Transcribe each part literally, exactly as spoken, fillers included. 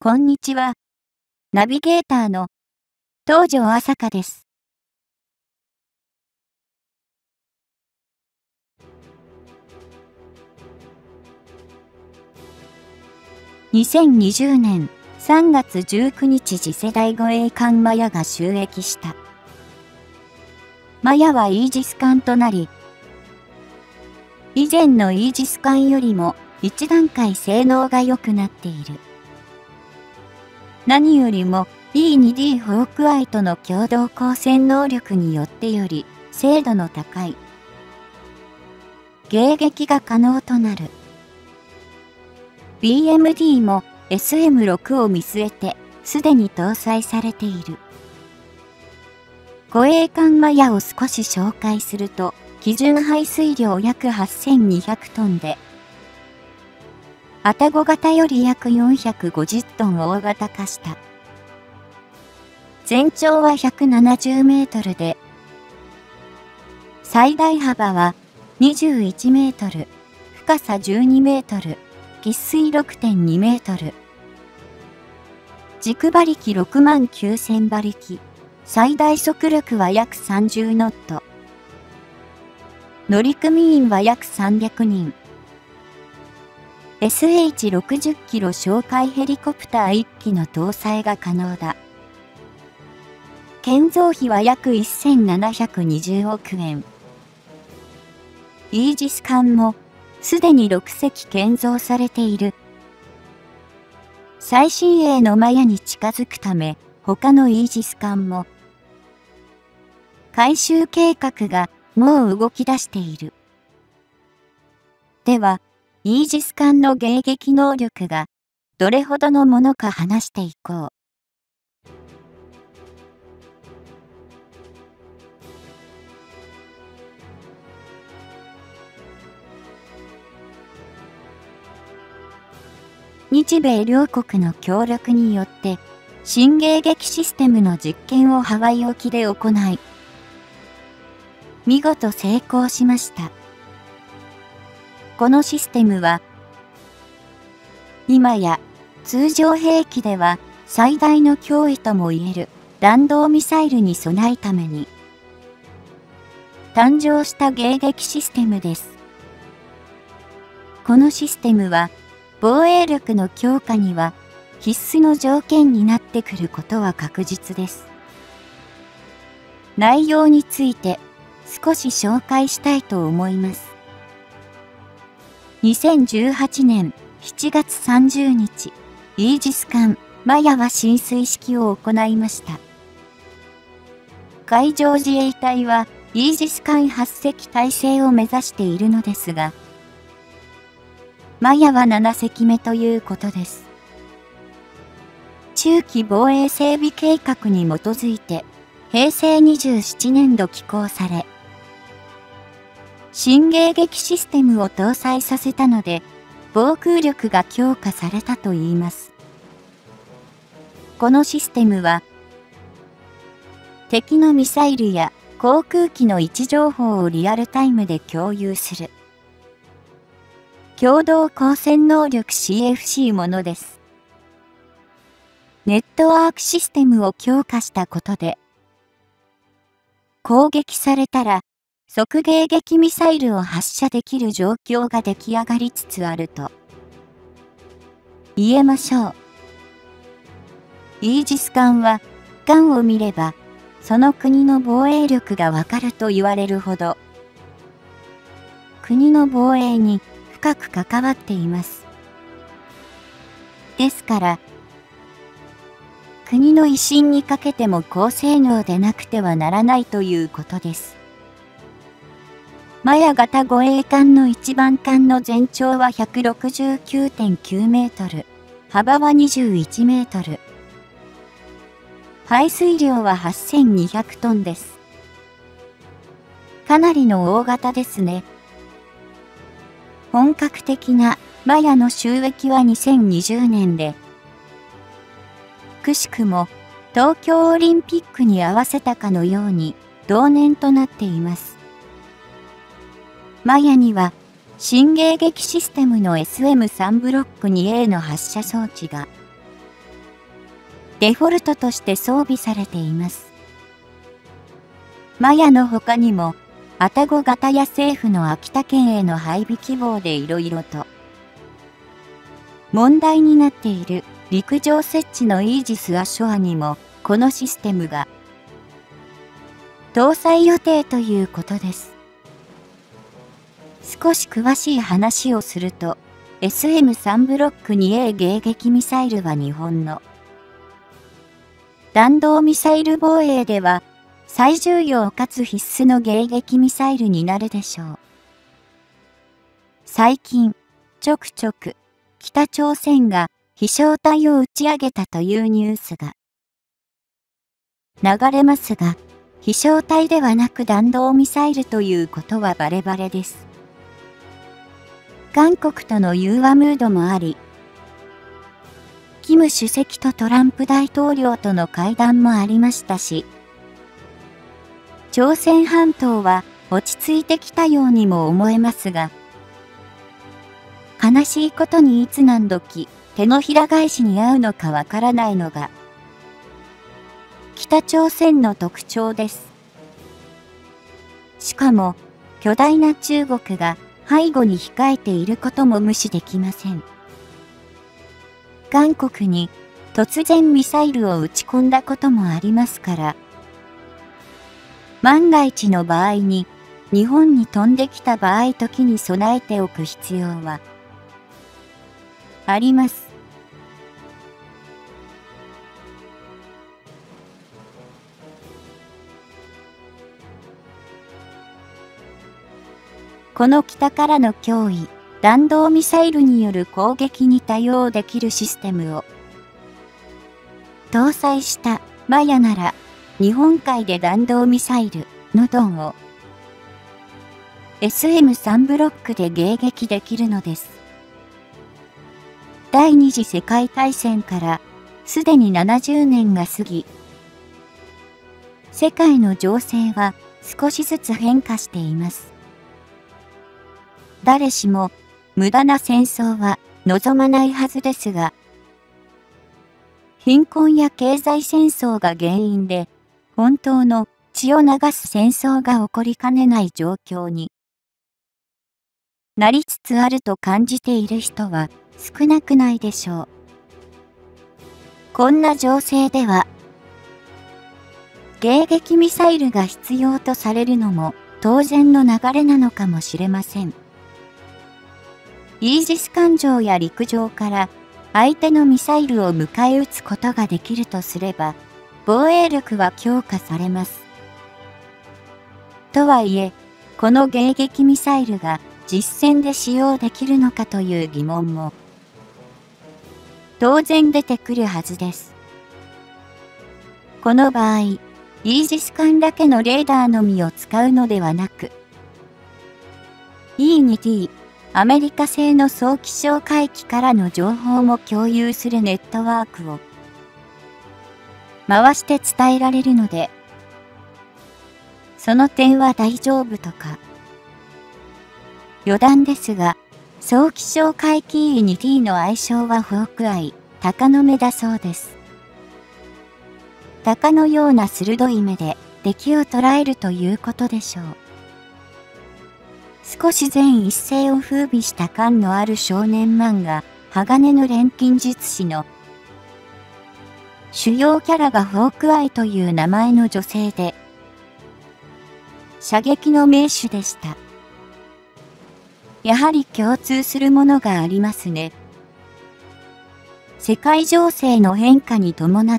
こんにちは。ナビゲーターの東條朝香です。にせんにじゅうねんさんがつじゅうくにち次世代護衛艦マヤが就役した。マヤはイージス艦となり、以前のイージス艦よりも一段階性能が良くなっている。何よりも イーツーディー ホークアイとの共同光線能力によってより精度の高い迎撃が可能となる。ビーエムディー も エスエムろく を見据えてすでに搭載されている。護衛艦マヤを少し紹介すると、基準排水量約はっせんにひゃくトンで、愛宕型より約よんひゃくごじゅっトン大型化した。全長はひゃくななじゅうメートルで、最大幅はにじゅういちメートル、深さじゅうにメートル、喫水 ろくてんにメートル。軸馬力ろくまんきゅうせんばりき、最大速力は約さんじゅうノット。乗組員は約さんびゃくにん。エスエイチろくじゅっ キロ哨戒ヘリコプターいっきの搭載が可能だ。建造費は約せんななひゃくにじゅうおくえん。イージス艦もすでにろくせき建造されている。最新鋭のマヤに近づくため、他のイージス艦も改修計画がもう動き出している。では、イージス艦の迎撃能力がどれほどのものか話していこう。日米両国の協力によって新迎撃システムの実験をハワイ沖で行い、見事成功しました。このシステムは、今や通常兵器では最大の脅威ともいえる弾道ミサイルに備えるために誕生した迎撃システムです。このシステムは防衛力の強化には必須の条件になってくることは確実です。内容について少し紹介したいと思います。にせんじゅうはちねんしちがつさんじゅうにち、イージス艦マヤは進水式を行いました。海上自衛隊はイージス艦はっせき体制を目指しているのですが、マヤはななせきめということです。中期防衛整備計画に基づいて、へいせいにじゅうななねんど起工され、新迎撃システムを搭載させたので、防空力が強化されたといいます。このシステムは、敵のミサイルや航空機の位置情報をリアルタイムで共有する、共同光線能力 シーエフシー ものです。ネットワークシステムを強化したことで、攻撃されたら即迎撃ミサイルを発射できる状況が出来上がりつつあると言えましょう。イージス艦は艦を見ればその国の防衛力がわかると言われるほど国の防衛に深く関わっています。ですから、国の威信にかけても高性能でなくてはならないということです。マヤ型護衛艦の一番艦の全長は ひゃくろくじゅうきゅうてんきゅうメートル、幅はにじゅういちメートル。排水量ははっせんにひゃくトンです。かなりの大型ですね。本格的なマヤの就役はにせんにじゅうねんで、くしくも東京オリンピックに合わせたかのように同年となっています。マヤには新迎撃システムの エスエムさん ブロック にエー の発射装置がデフォルトとして装備されています。マヤの他にも、愛宕型や政府の秋田県への配備希望でいろいろと問題になっている陸上設置のイージス・アショアにもこのシステムが搭載予定ということです。少し詳しい話をすると エスエムスリー ブロック にエー 迎撃ミサイルは日本の弾道ミサイル防衛では最重要かつ必須の迎撃ミサイルになるでしょう。最近、ちょくちょく北朝鮮が飛翔体を打ち上げたというニュースが流れますが、飛翔体ではなく弾道ミサイルということはバレバレです。韓国との融和ムードもあり、キム主席とトランプ大統領との会談もありましたし、朝鮮半島は落ち着いてきたようにも思えますが、悲しいことにいつ何時手のひら返しに合うのかわからないのが北朝鮮の特徴です。しかも巨大な中国が背後に控えていることも無視できません。韓国に突然ミサイルを撃ち込んだこともありますから、万が一の場合に日本に飛んできた場合時に備えておく必要はあります。この北からの脅威、弾道ミサイルによる攻撃に対応できるシステムを搭載したマヤなら、日本海で弾道ミサイルのドンを エスエムスリー ブロックで迎撃できるのです。第二次世界大戦からすでにななじゅうねんが過ぎ、世界の情勢は少しずつ変化しています。誰しも無駄な戦争は望まないはずですが、貧困や経済戦争が原因で本当の血を流す戦争が起こりかねない状況になりつつあると感じている人は少なくないでしょう。こんな情勢では、迎撃ミサイルが必要とされるのも当然の流れなのかもしれません。イージス艦上や陸上から相手のミサイルを迎え撃つことができるとすれば、防衛力は強化されます。とはいえ、この迎撃ミサイルが実戦で使用できるのかという疑問も当然出てくるはずです。この場合、イージス艦だけのレーダーのみを使うのではなく、イーツーティー、アメリカ製の早期哨戒機からの情報も共有するネットワークを回して伝えられるので、その点は大丈夫とか。余談ですが、早期哨戒機 イーツーティー の愛称はホークアイ、鷹の目だそうです。鷹のような鋭い目で敵を捉えるということでしょう。少し全一世を風靡した感のある少年漫画、鋼の錬金術師の主要キャラがホークアイという名前の女性で、射撃の名手でした。やはり共通するものがありますね。世界情勢の変化に伴って、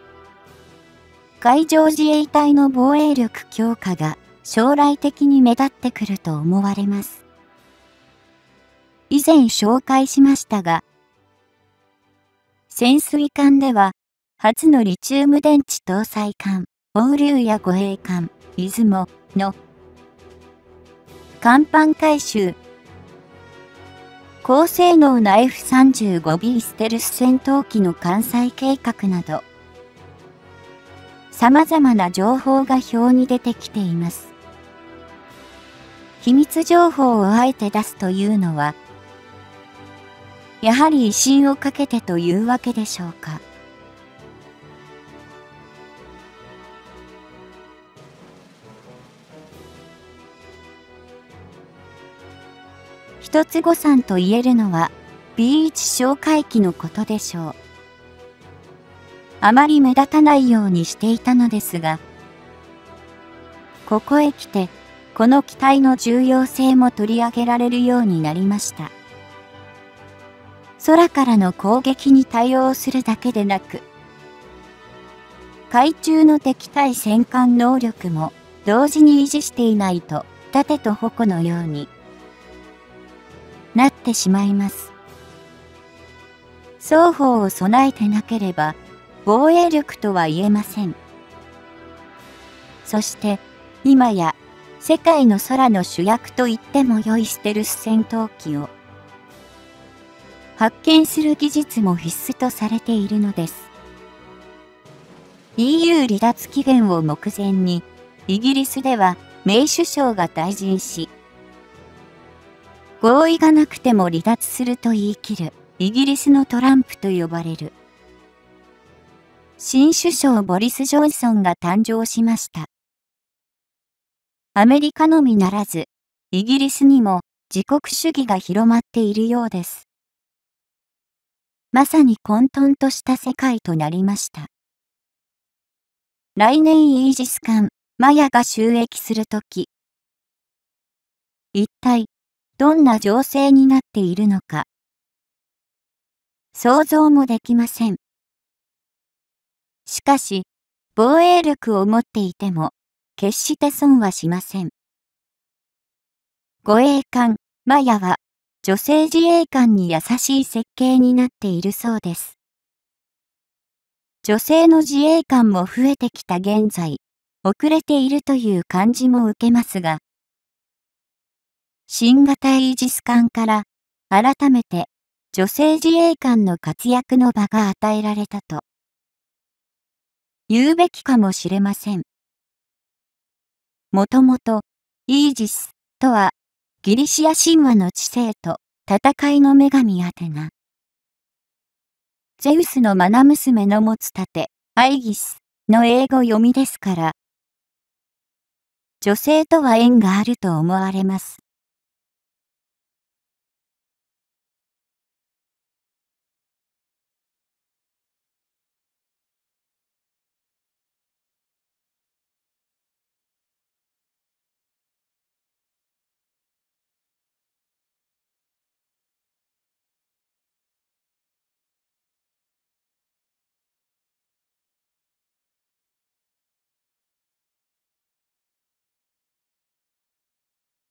海上自衛隊の防衛力強化が将来的に目立ってくると思われます。以前紹介しましたが、潜水艦では、初のリチウム電池搭載艦、オウリュウや護衛艦、出雲の甲板改修、高性能な エフさんじゅうごビー ステルス戦闘機の艦載計画など、様々な情報が表に出てきています。秘密情報をあえて出すというのは、やはり威信をかけてというわけでしょうか。 一つ誤算と言えるのは ビーワン 哨戒機のことでしょう。あまり目立たないようにしていたのですが、ここへ来て、この機体の重要性も取り上げられるようになりました。空からの攻撃に対応するだけでなく、海中の敵対戦艦能力も同時に維持していないと盾と矛のようになってしまいます。双方を備えてなければ防衛力とは言えません。そして今や世界の空の主役と言っても良いステルス戦闘機を発見する技術も必須とされているのです。イーユー 離脱期限を目前に、イギリスではメイ首相が退陣し、合意がなくても離脱すると言い切るイギリスのトランプと呼ばれる新首相ボリス・ジョンソンが誕生しました。アメリカのみならず、イギリスにも自国主義が広まっているようです。まさに混沌とした世界となりました。来年イージス艦マヤが就役するとき、一体どんな情勢になっているのか、想像もできません。しかし、防衛力を持っていても、決して損はしません。護衛艦マヤは、女性自衛官に優しい設計になっているそうです。女性の自衛官も増えてきた現在、遅れているという感じも受けますが、新型イージス艦から改めて女性自衛官の活躍の場が与えられたと言うべきかもしれません。もともとイージスとはギリシア神話の知性と戦いの女神アテナ。ゼウスの愛娘の持つ盾、アイギスの英語読みですから、女性とは縁があると思われます。